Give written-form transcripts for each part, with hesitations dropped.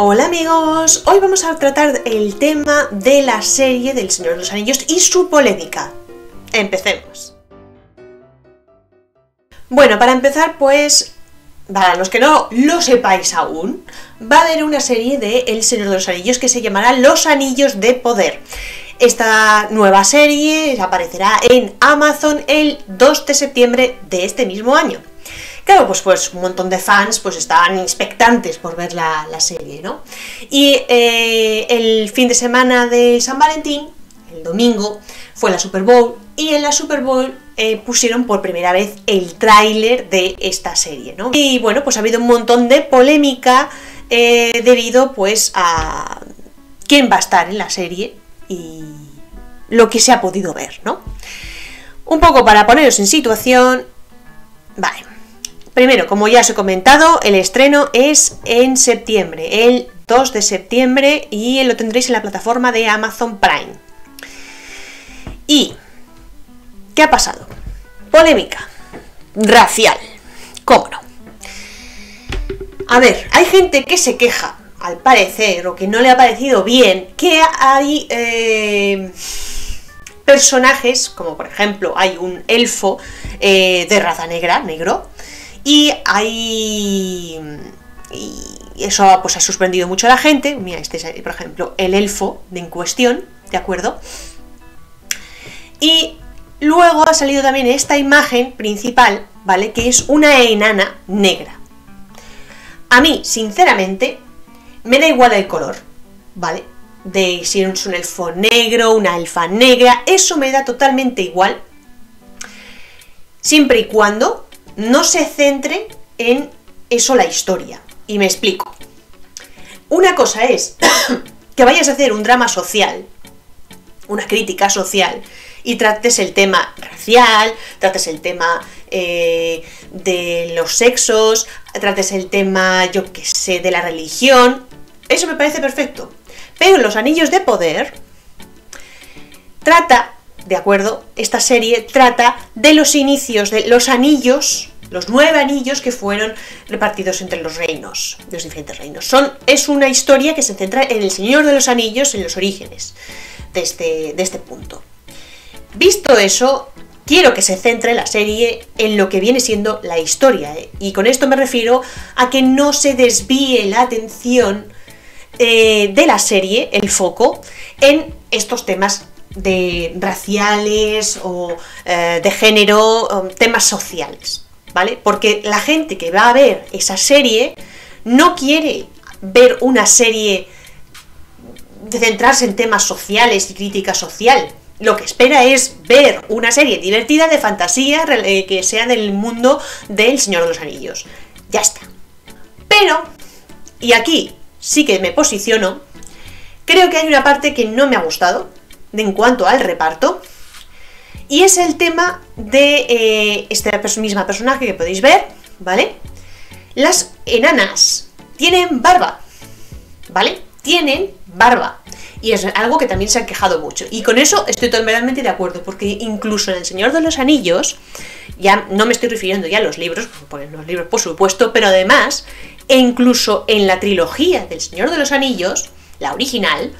Hola amigos, hoy vamos a tratar el tema de la serie del Señor de los Anillos y su polémica. Empecemos. Bueno, para empezar, pues, para los que no lo sepáis aún, va a haber una serie de El Señor de los Anillos que se llamará Los Anillos de Poder. Esta nueva serie aparecerá en Amazon el 2 de septiembre de este mismo año. Claro, pues un montón de fans pues estaban expectantes por ver la serie, ¿no? Y el fin de semana de San Valentín, el domingo, fue la Super Bowl, y en la Super Bowl pusieron por primera vez el tráiler de esta serie, ¿no? Y bueno, pues ha habido un montón de polémica debido pues a quién va a estar en la serie y lo que se ha podido ver, ¿no? Un poco para poneros en situación, vale. Primero, como ya os he comentado, el estreno es en septiembre, el 2 de septiembre, y lo tendréis en la plataforma de Amazon Prime. ¿Y qué ha pasado? Polémica racial, ¿cómo no? A ver, hay gente que se queja, al parecer, o que no le ha parecido bien, que hay personajes, como por ejemplo hay un elfo de raza negro, y eso pues ha sorprendido mucho a la gente. Mira, este es, por ejemplo, el elfo en cuestión, ¿de acuerdo? Y luego ha salido también esta imagen principal, ¿vale? Que es una enana negra. A mí, sinceramente, me da igual el color, ¿vale? De si es un elfo negro, una elfa negra, eso me da totalmente igual, siempre y cuando no se centre en eso la historia. Y me explico. Una cosa es que vayas a hacer un drama social, una crítica social, y trates el tema racial, trates el tema de los sexos, trates el tema, yo qué sé, de la religión. Eso me parece perfecto. Pero Los Anillos de Poder trata, ¿de acuerdo? Esta serie trata de los inicios de los anillos, los 9 anillos que fueron repartidos entre los reinos, los diferentes reinos. Es una historia que se centra en el Señor de los Anillos, en los orígenes de este punto. Visto eso, quiero que se centre la serie en lo que viene siendo la historia, y con esto me refiero a que no se desvíe la atención de la serie, el foco, en estos temas de raciales o de género, temas sociales, ¿vale? Porque la gente que va a ver esa serie no quiere ver una serie de centrarse en temas sociales y crítica social. Lo que espera es ver una serie divertida de fantasía que sea del mundo del Señor de los Anillos. Ya está. Pero, y aquí sí que me posiciono, creo que hay una parte que no me ha gustado en cuanto al reparto, y es el tema de esta misma personaje que podéis ver, ¿vale? Las enanas tienen barba, ¿vale? Tienen barba. Y es algo que también se han quejado mucho. Y con eso estoy totalmente de acuerdo, porque incluso en El Señor de los Anillos, ya no me estoy refiriendo ya a los libros, porque los libros por supuesto, pero además, incluso en la trilogía del Señor de los Anillos, la original,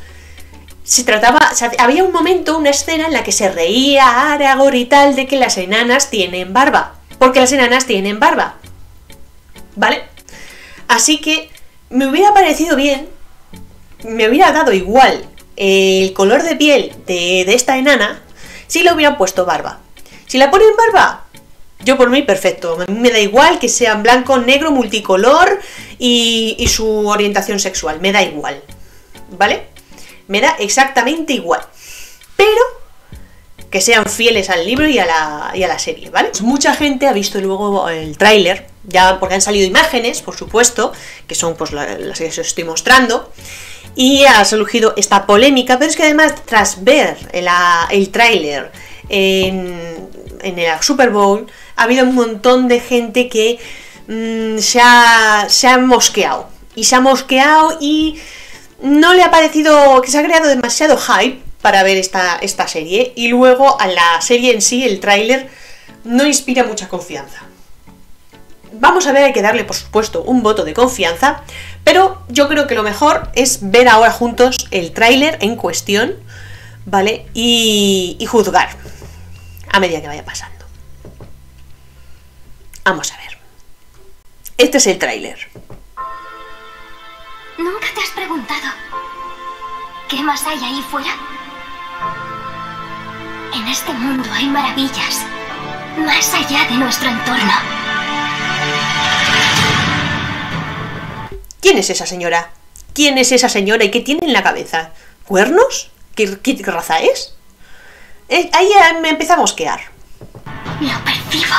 había un momento, una escena en la que se reía Aragorn y tal de que las enanas tienen barba, porque las enanas tienen barba, ¿vale? Así que me hubiera parecido bien, me hubiera dado igual el color de piel de esta enana si le hubieran puesto barba. Si la ponen barba, yo por mí perfecto, a mí me da igual que sean blanco, negro, multicolor y su orientación sexual, me da igual, ¿vale? Me da exactamente igual, pero que sean fieles al libro y a la serie, ¿vale? Mucha gente ha visto luego el tráiler, ya porque han salido imágenes, por supuesto, que son pues las que os estoy mostrando, y ha surgido esta polémica, pero es que además, tras ver el tráiler en la Super Bowl, ha habido un montón de gente que se ha mosqueado, y no le ha parecido, que se ha creado demasiado hype para ver esta serie, y luego a la serie en sí, el tráiler, no inspira mucha confianza. Vamos a ver, hay que darle por supuesto un voto de confianza, Pero yo creo que lo mejor es ver ahora juntos el tráiler en cuestión, ¿vale? Y juzgar a medida que vaya pasando. Vamos a ver. Este es el tráiler. ¿Nunca te has preguntado qué más hay ahí fuera? En este mundo hay maravillas más allá de nuestro entorno. ¿Quién es esa señora? ¿Quién es esa señora y qué tiene en la cabeza? ¿Cuernos? ¿Qué raza es? Ahí me empieza a mosquear. Lo percibo.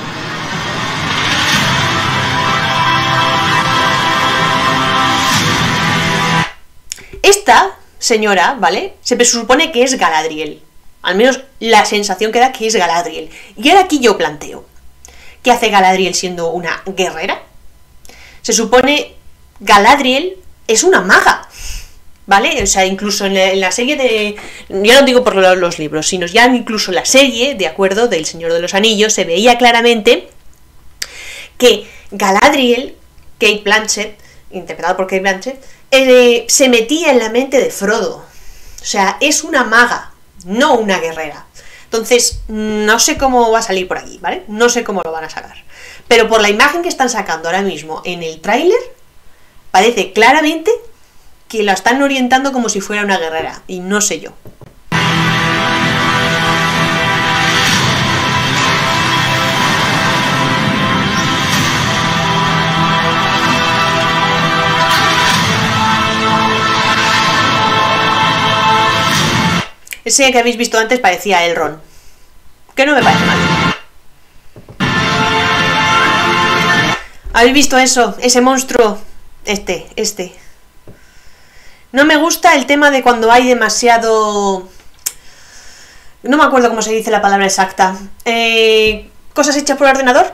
Esta señora, ¿vale? Se supone que es Galadriel. Al menos la sensación que da que es Galadriel. Y ahora aquí yo planteo, ¿qué hace Galadriel siendo una guerrera? Se supone Galadriel es una maga, ¿vale? O sea, incluso en la serie de... Ya no digo por los libros, sino ya incluso en la serie, de acuerdo, del Señor de los Anillos, se veía claramente que Galadriel, Cate Blanchett, interpretada por Cate Blanchett, se metía en la mente de Frodo. O sea, es una maga, no una guerrera. Entonces, no sé cómo va a salir por aquí, ¿vale? No sé cómo lo van a sacar. Pero por la imagen que están sacando ahora mismo en el tráiler, parece claramente que la están orientando como si fuera una guerrera, y no sé yo. Ese que habéis visto antes parecía Elrond, que no me parece mal. ¿Habéis visto eso? Ese monstruo. Este. No me gusta el tema de cuando hay demasiado... No me acuerdo cómo se dice la palabra exacta. ¿Cosas hechas por ordenador?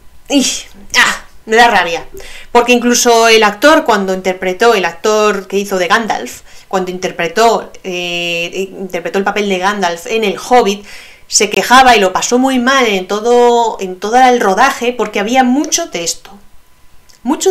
Me da rabia. Porque incluso el actor, el actor que hizo de Gandalf, cuando interpretó el papel de Gandalf en El Hobbit, se quejaba y lo pasó muy mal en todo el rodaje porque había mucho de esto. Mucho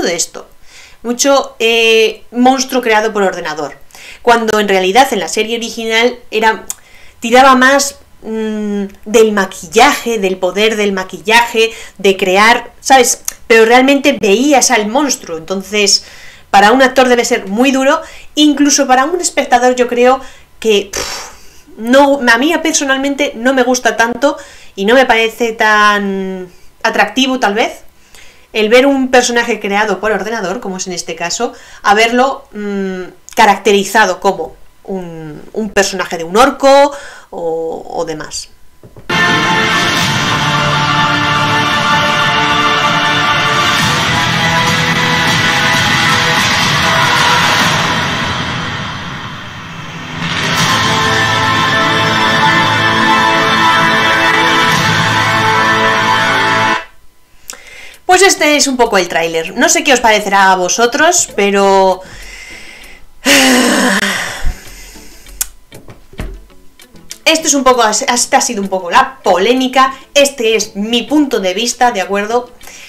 monstruo creado por ordenador. Cuando en realidad en la serie original tiraba más del maquillaje, del poder del maquillaje, de crear, ¿sabes? Pero realmente veías al monstruo. Entonces, para un actor debe ser muy duro. Incluso para un espectador yo creo que a mí personalmente no me gusta tanto y no me parece tan atractivo tal vez el ver un personaje creado por ordenador, como es en este caso, a verlo caracterizado como un personaje de un orco o demás. Pues este es un poco el tráiler. No sé qué os parecerá a vosotros, pero... Esta ha sido un poco la polémica. Este es mi punto de vista, ¿de acuerdo?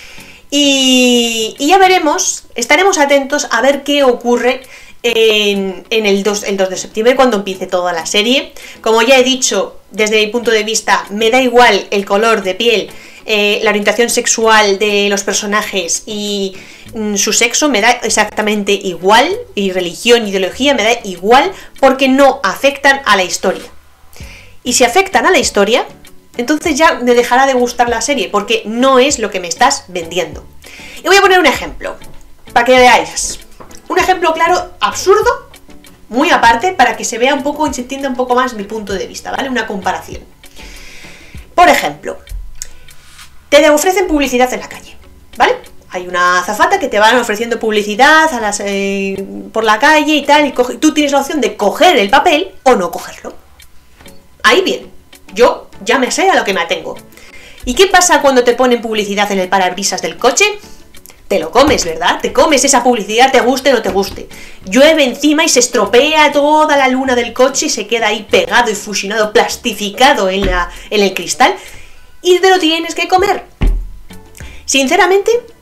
Y ya veremos, estaremos atentos a ver qué ocurre en el 2 de septiembre, cuando empiece toda la serie. Como ya he dicho, desde mi punto de vista, me da igual el color de piel, la orientación sexual de los personajes y su sexo, me da exactamente igual, y religión, ideología, me da igual, porque no afectan a la historia. Y si afectan a la historia, entonces ya me dejará de gustar la serie, porque no es lo que me estás vendiendo. Y voy a poner un ejemplo, para que veáis. Un ejemplo claro, absurdo, muy aparte, para que se vea un poco y se entienda un poco más mi punto de vista, ¿vale? Una comparación. Por ejemplo, te ofrecen publicidad en la calle, ¿vale? Hay una azafata que te van ofreciendo publicidad por la calle y tal, y tú tienes la opción de coger el papel o no cogerlo. Ahí bien, yo ya me sé a lo que me atengo. ¿Y qué pasa cuando te ponen publicidad en el parabrisas del coche? Te lo comes, ¿verdad? Te comes esa publicidad, te guste o no te guste. Llueve encima y se estropea toda la luna del coche y se queda ahí pegado y fusionado, plastificado en el cristal, y te lo tienes que comer. Sinceramente,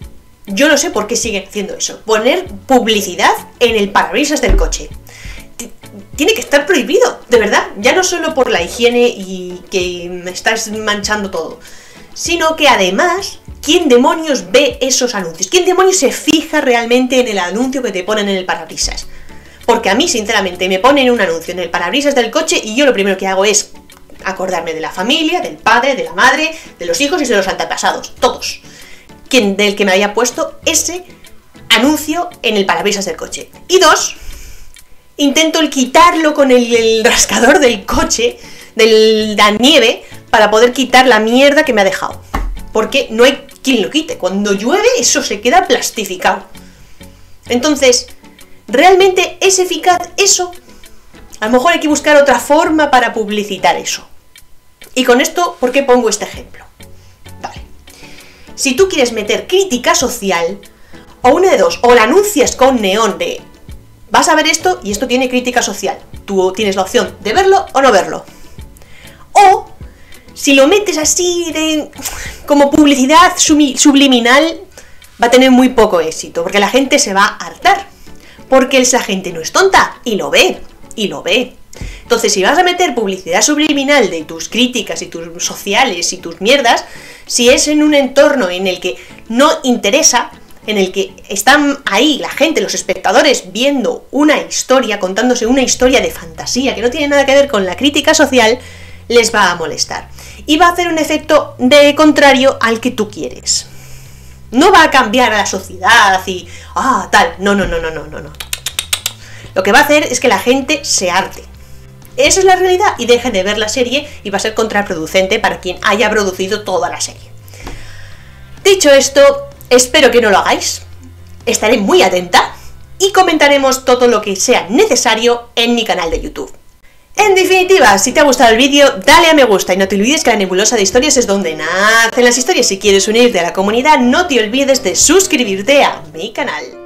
Yo no sé por qué siguen haciendo eso. Poner publicidad en el parabrisas del coche. Tiene que estar prohibido, de verdad. Ya no solo por la higiene y que me estás manchando todo, sino que además, ¿quién demonios ve esos anuncios? ¿Quién demonios se fija realmente en el anuncio que te ponen en el parabrisas? Porque a mí, sinceramente, me ponen un anuncio en el parabrisas del coche y yo lo primero que hago es acordarme de la familia, del padre, de la madre, de los hijos y de los antepasados, todos. Del que me haya puesto ese anuncio en el parabrisas del coche. Y dos, intento quitarlo con el rascador del coche, de la nieve, para poder quitar la mierda que me ha dejado. Porque no hay quien lo quite. Cuando llueve eso se queda plastificado. Entonces, ¿realmente es eficaz eso? A lo mejor hay que buscar otra forma para publicitar eso. Y con esto, ¿por qué pongo este ejemplo? Vale. Si tú quieres meter crítica social, o una de dos, o la anuncias con neón de vas a ver esto y esto tiene crítica social. Tú tienes la opción de verlo o no verlo. O, si lo metes así como publicidad subliminal, va a tener muy poco éxito, porque la gente se va a hartar. Porque esa gente no es tonta, y lo ve, y lo ve. Entonces, si vas a meter publicidad subliminal de tus críticas y tus sociales y tus mierdas, si es en un entorno en el que no interesa, en el que están ahí la gente, los espectadores, viendo una historia, contándose una historia de fantasía que no tiene nada que ver con la crítica social, les va a molestar. Y va a hacer un efecto de contrario al que tú quieres. No va a cambiar a la sociedad y tal. No. Lo que va a hacer es que la gente se harte. Esa es la realidad y deje de ver la serie y va a ser contraproducente para quien haya producido toda la serie. Dicho esto, espero que no lo hagáis. Estaré muy atenta y comentaremos todo lo que sea necesario en mi canal de YouTube. En definitiva, si te ha gustado el vídeo, dale a me gusta y no te olvides que la nebulosa de historias es donde nacen las historias. Si quieres unirte a la comunidad, no te olvides de suscribirte a mi canal.